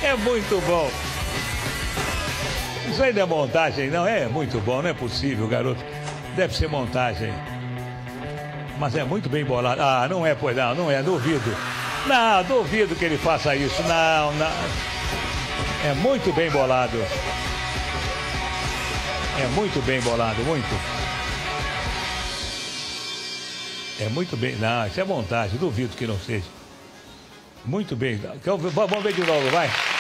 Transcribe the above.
É muito bom. Isso aí não é montagem, não. É muito bom, não é possível, garoto. Deve ser montagem. Mas é muito bem bolado. Ah, não é, pois não, não é, duvido. Não, duvido que ele faça isso. Não, não. É muito bem bolado. É muito bem bolado, muito. É muito bem. Não, isso é montagem, duvido que não seja. Muito bem. Vamos ver de novo, vai.